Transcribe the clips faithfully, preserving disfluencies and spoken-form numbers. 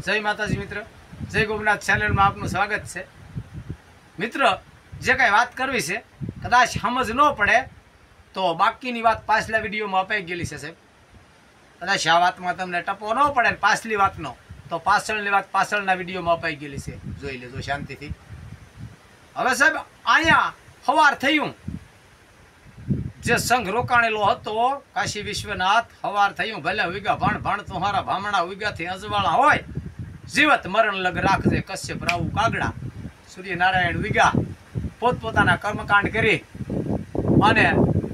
જય માતાજી મિત્ર, જય ગોપનાથ ચેનલમાં આપનું સ્વાગત છે। મિત્ર, જે કાંઈ વાત કરવી છે કદાચ સમજ ન પડે તો બાકીની વાત પાછલા વિડીયોમાં અપાઈ ગયેલી છે સાહેબ। કદાચ આ વાતમાં તમને ટપો ન પડે ને પાછલી વાતનો તો પાછળની વાત પાછળના વિડીયોમાં અપાઈ ગયેલી છે, જોઈ લેજો શાંતિથી। હવે સાહેબ અહીંયા સવાર થયું, જે સંઘ રોકાણેલો હતો કાશી વિશ્વનાથ, સવાર થયું ભલે ઉગ્યા ભણ ભણ તુહારા ભામણા ઉગ્યાથી અજવાળા હોય, જીવત મરણ લગ રાખજે કશ્યપ રાવું કાગડા। સૂર્યનારાયણ ઉગ્યા, પોતપોતાના કર્મકાંડ કરી અને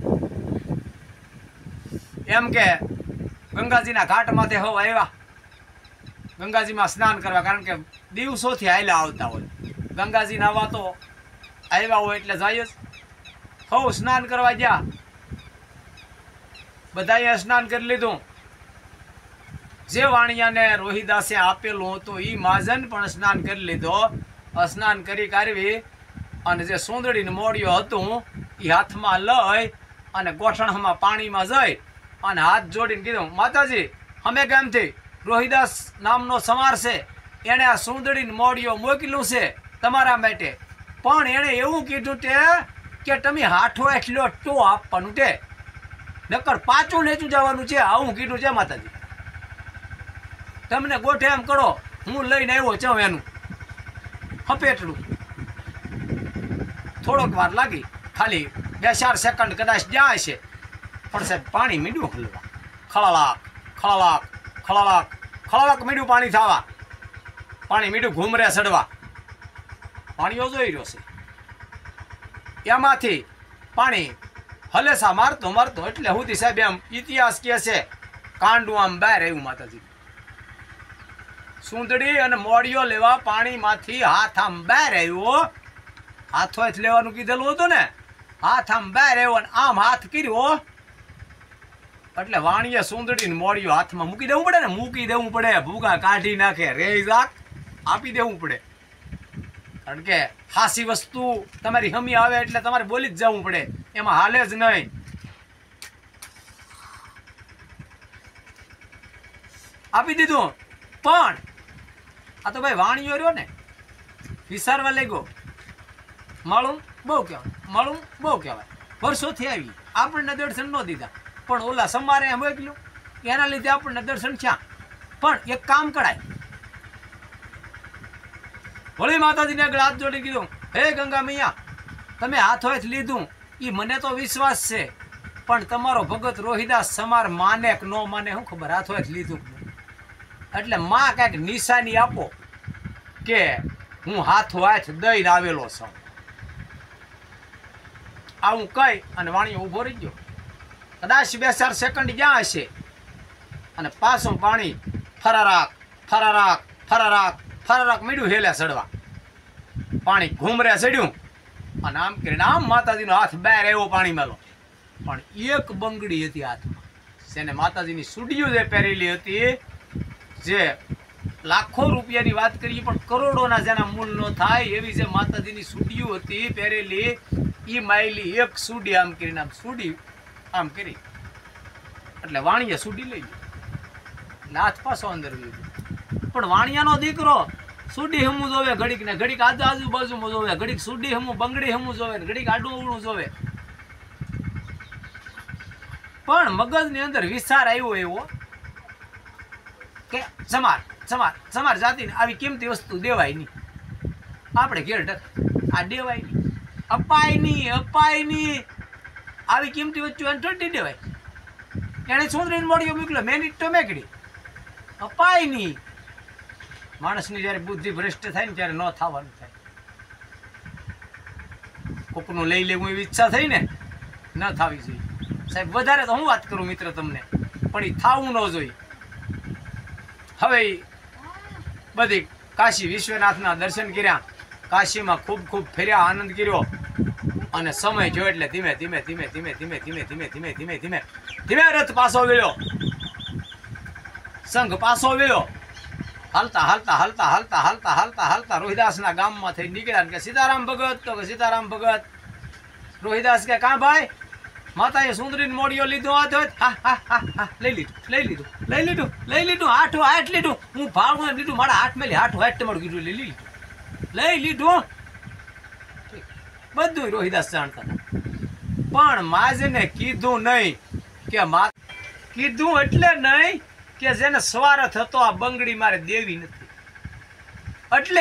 એમ કે ગંગાજીના ઘાટમાંથી હવ આવ્યા, ગંગાજીમાં સ્નાન કરવા, કારણ કે દિવસોથી હાલ્યા આવતા હોય, ગંગાજી નાવા તો આવ્યા હોય એટલે જાય જ। હવ સ્નાન કરવા ગયા, બધાએ સ્નાન કરી લીધું। જે વાણિયાને રોહિદાસે આપેલું હતું એ માજન પણ સ્નાન કરી લીધો। સ્નાન કરી કાઢવી અને જે સુંદડીનું મોડિયો હતું એ હાથમાં લઈ અને ગોઠણમાં પાણીમાં જઈ અને હાથ જોડીને કીધું, માતાજી અમે કેમથી રોહિદાસ નામનો સમાર છે, એણે આ સુંદડીનું મોડિયો મોકલ્યું છે તમારા માટે, પણ એણે એવું કીધું તે કે તમે હાથો એટલો ટો આપવાનું તે, નકર પાછું લેચું જવાનું છે, આવું કીધું છે માતાજી। તમને ગોઠે એમ કરો, હું લઈને આવ્યો છું એનું હપેટલું। થોડોક વાર લાગી, ખાલી બે ચાર સેકન્ડ કદાચ જાય છે, પણ સાહેબ પાણી મીંડું હલવા, ખળલાક ખળલાક ખળલાક ખળલાક મીંડું પાણી થવા, પાણી મીંડું ઘૂમરે સડવા, પાણીઓ જોઈ રહ્યો છે, એમાંથી પાણી હલેસા મારતો મારતો એટલે સુધી સાહેબ એમ ઇતિહાસ કહે છે કાંડું આમ બહાર આવ્યું માતાજી। સુંદડી અને મોડિયો લેવા પાણીમાંથી હાથ આમ બહાર આવ્યો, હાથો જ લેવાનું કીધેલું હતું ને, હાથ આમ બહાર આવ્યો ને આમ હાથ કર્યો એટલે વાણીએ સુંદડી મોડિયો હાથમાં મૂકી દેવું પડે ને, મૂકી દેવું પડે, ભૂગા કાઢી નાખે, રે રાખ આપી દેવું પડે, કારણ કે હાસી વસ્તુ તમારી હમી આવે એટલે તમારે બોલી જ જવું પડે, એમાં હાલે જ નહીં। આપી દીધું, પણ આ તો ભાઈ વાણીઓ રહ્યો ને વિચારવા લાગ્યો, માળું બહુ કહેવાય, માળું બહુ કહેવાય, વર્ષોથી આવી આપણને દર્શન ન દીધા, પણ ઓલા સમારે એમ મોકલ્યું એના લીધે આપણને દર્શન થયા। પણ એક કામ કરાય, હોળી માતાજીને આગળ હાથ જોડી કીધું, હે ગંગા મૈયા તમે હાથો જ લીધું એ મને તો વિશ્વાસ છે, પણ તમારો ભગત રોહિદાસ સમાર માને કે ન માને શું ખબર, હાથો જ લીધું એટલે માં કાંઈક નિશાની આપો કે હું હાથો હાથ દઈને આવેલો છું। આવું કહી અને વાણીઓ ઊભો રહી ગયો, કદાચ બે ચાર સેકન્ડ જ્યાં હશે અને પાછું પાણી ફરારાક ફરારાક ફરારાક ફરારાક મીડું હેલે ચડવા, પાણી ઘૂમરે ચડ્યું અને આમ કરીને આમ માતાજીનો હાથ બહાર આવ્યો પાણી મેલો, પણ એક બંગડી હતી હાથમાં, જેને માતાજીની સુડીઓ જે પહેરેલી હતી, જે લાખો રૂપિયાની વાત કરીએ પણ કરોડોના જેના મૂલ ન થાય એવી જે માતાજીની સુડીઓ હતી પહેરેલી, એ માયલી એક સુડી આમ કરીને આમ સુડી આમ કરી એટલે વાણીએ સુડી લઈ ગઈ, હાથ પાછો અંદર ગયો, પણ વાણિયાનો દીકરો સુડી હમું જોવે, ઘડીક ને ઘડીક આજુ આજુબાજુમાં જોવે, ઘડીક સુડી હમું બંગડી હમું જોવે, ઘડીક આડું અવળું જોવે, પણ મગજની અંદર વિચાર આવ્યો એવો કે સમાર સમાર સમાર જાતિને આવી કિંમતી વસ્તુ દેવાય નહીં, આપણે ઘેર ઢક આ દેવાય નહીં, અપાય નહીં અપાય નહીં, આવી કિંમતી વસ્તુ એને ઠંડી દેવાય, એને સુંદરીને મોડિયો મોકલ્યો, મેનિટ તો મેકડી, અપાય નહીં। માણસની જ્યારે બુદ્ધિ ભ્રષ્ટ થાય ને ત્યારે ન થવાનું થાય, કોકનું લઈ લેવું એવી ઈચ્છા થઈ ને ન થવી જોઈએ સાહેબ, વધારે તો હું વાત કરું મિત્ર તમને, પણ એ થવું ન જોઈએ। હવે બધી કાશી વિશ્વનાથના દર્શન કર્યા, કાશીમાં ખૂબ ખૂબ ફેર્યા, આનંદ કર્યો અને સમય જોયો એટલે ધીમે ધીમે ધીમે ધીમે ધીમે ધીમે ધીમે ધીમે ધીમે ધીમે ધીમે રથ પાછો ગયો, સંઘ પાછો ગયો, હાલતા હાલતા હાલતા હાલતા હાલતા હાલતા હાલતા રોહિદાસના ગામમાં થઈ નીકળ્યા કે સીતારામ ભગત, તો કે સીતારામ ભગત, રોહિદાસ કે કાં ભાઈ માતાએ સુંદરીને મોડિયો લીધો આ તો હા હા હા હા લઈ લીધું લઈ લીધું લઈ લીધું લઈ લીધું આઠું આઠ લીધું હું ભાવમાં લીધું મારા હાથ મેલી આઠું આઠ તમારું કીધું લઈ લીધું લઈ લીધું બધું રોહિદાસ જાણતા પણ માજને કીધું નહીં કે મા કીધું એટલે નહીં કે જેને સ્વાર્થ હતો આ બંગડી મારે દેવી નથી એટલે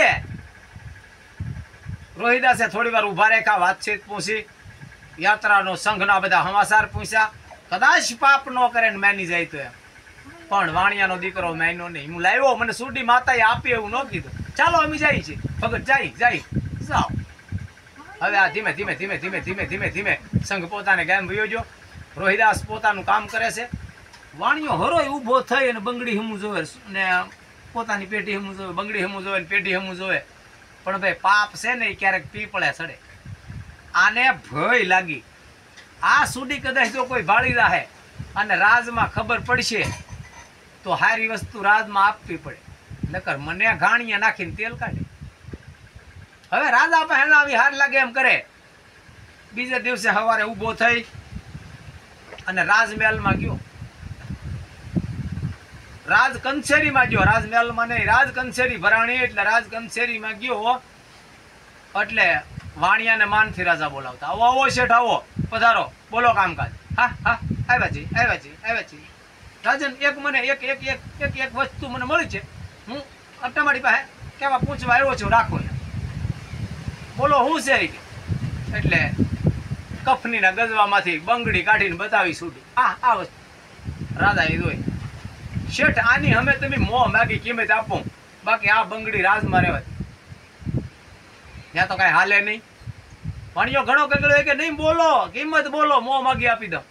રોહિદાસે થોડી વાર ઉભા રેખા વાતચીત પૂછી યાત્રાનો સંઘના બધા સમાચાર પૂછ્યા કદાચ પાપ ન કરે ને માની જાય તો એમ પણ વાણિયાનો દીકરો માન્યો નહીં હું લાવ્યો મને સુડી માતાએ આપી એવું ન કીધું ચાલો અમે જાય છે ભગત જાય જાય જાઓ હવે આ ધીમે ધીમે ધીમે ધીમે ધીમે ધીમે ધીમે સંઘ પોતાને ગામ વયો ગયો રોહિદાસ પોતાનું કામ કરે છે વાણિયો હરોય ઊભો થઈ અને બંગડી હમું જોવે ને પોતાની પેટી હમું જોવે બંગડી હમું જોવે ને પેટી હમું જોવે પણ ભાઈ પાપ છે ને એ ક્યારેક પીપળે ચડે આને ભય લાગી આ સુડી કદાચ જો કોઈ ભાળી રહે અને રાજમાં ખબર પડશે તો હારી વસ્તુ રાજમાં આપવી પડે નકર મને ઘાણીએ નાખીને તેલ કાઢે હવે રાજા પાસે આવી હાર લાગે એમ કરે બીજે દિવસે સવારે ઊભો થઈ અને રાજમહેલમાં ગયો રાજ કંચેરીમાં ગયો રાજમહેલમાં નહીં રાજ કંચેરી ભરાણી એટલે રાજ કંચેરીમાં ગયો એટલે વાણિયાને માનથી રાજા બોલાવતા આવો આવો શેઠ આવો પધારો બોલો કામકાજ હા હા આવ્યા છે આવ્યા છે આવ્યા છે રાજન એક મને એક એક એક એક એક વસ્તુ મને મળી છે હું તમારી પાસે કેવા પૂછવા આવ્યો છું રાખો ને બોલો હું છે એટલે કફનીના ગજવામાંથી બંગડી કાઢીને બતાવી છૂટી આ આ વસ્તુ રાજા એ જોઈ શેઠ આની અમે તમે મોં માગી કિંમત આપો બાકી આ બંગડી રાજમાં રહેવા ત્યાં તો કઈ હાલે નહીં ભણ્યો ઘણો કગડ્યો કે નહીં બોલો કિંમત બોલો મોં માગી આપી દો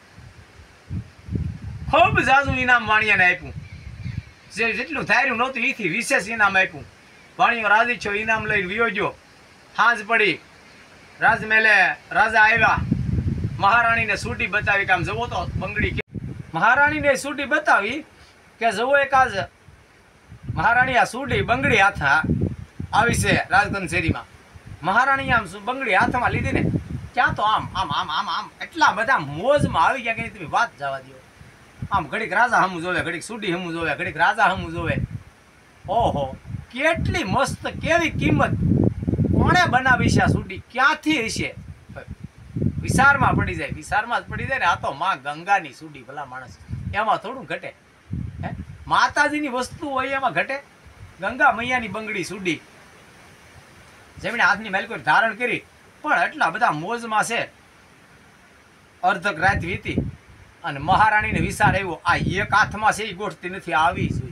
ખૂબ જાજુ ઇનામ વાણિયાને આપ્યું જે જેટલું ધાર્યું નહોતું એથી વિશેષ ઇનામ આપ્યું વાણિયો રાજી છો ઇનામ લઈને વિયો ગયો સાંજ પડી રાજમહેલે રાજા આવ્યા મહારાણીને સૂટી બતાવી કે આમ જવો તો બંગડી મહારાણીને સૂટી બતાવી કે જવો એક આજ મહારાણી આ સૂટી બંગડી હાથા આવી છે રાજકંચેરીમાં મહારાણી આમ બંગડી હાથમાં લીધી ને ક્યાં તો આમ આમ આમ આમ આમ એટલા બધા મોજમાં આવી ગયા કે તમે વાત જવા દો આમ ઘડીક રાજા હમું જોવે ઘડીક સૂટી હમું જોવે ઘડીક રાજા હમું જોવે ઓહો કેટલી મસ્ત કેવી કિંમત કોણે બનાવી છે આ સૂટી ક્યાંથી હશે વિચારમાં પડી જાય વિચારમાં જ પડી જાય ને આ તો માં ગંગાની સૂટી ભલા માણસ એમાં થોડું ઘટે હે માતાજીની વસ્તુ હોય એમાં ઘટે ગંગા મૈયાની બંગડી સૂડી જેમણે હાથની માલિકો ધારણ કરી પણ એટલા બધા મોજમાં છે અર્ધક રાત વીતી અને મહારાણીને વિચાર આવ્યો આ એક હાથમાં છે એ ગોઠતી નથી આવી જોઈ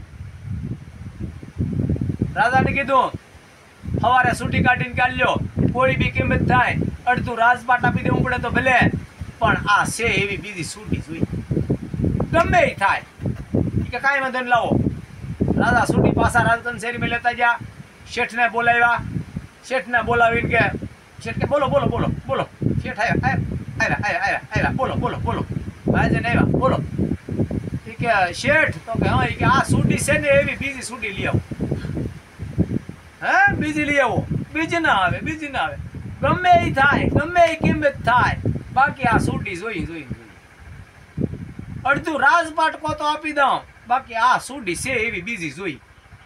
રાજાને કીધું સવારે સૂટી કાઢીને કાઢ્યો કોઈ બી કિંમત થાય અડધું રાજપાટ આપી દેવું પડે તો ભલે પણ આ છે એવી બીજી સૂટી જોઈ ગમે એ થાય કે કાંઈ વાંધો નહીં લાવો રાજા સૂટી પાછા રાજકંચેરીમાં લેતા ગયા શેઠને બોલાવ્યા શેઠને બોલાવીને કે શેઠ કે બોલો બોલો બોલો બોલો શેઠ આવ્યા આવ્યા આવ્યા આવ્યા આવ્યા બોલો બોલો બોલો ભાઈજન આવ્યા બોલો એ કે શેઠ તો કે હા એ કે આ સૂટી છે ને એવી બીજી સૂટી લઈ આવો હે બીજી લઈ આવો બીજી ના આવે બીજી ના આવે ગમે એ થાય ગમે એ કિંમત થાય બાકી આ સૂટી જોઈ જોઈ જોઈ અડધું રાજપાટ કો તો આપી દઉં બાકી આ સૂટી છે એવી બીજી જોઈ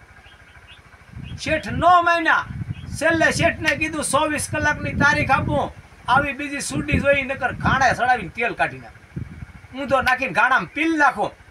શેઠ નો મહિના છેલ્લે શેઠને કીધું ચોવીસ કલાકની તારીખ આપું આવી બીજી સૂટી જોઈ નકર ઘાણા સડાવીને તેલ કાઢી નાખ ઊંધો નાખીને ઘાણામાં પીલ નાખો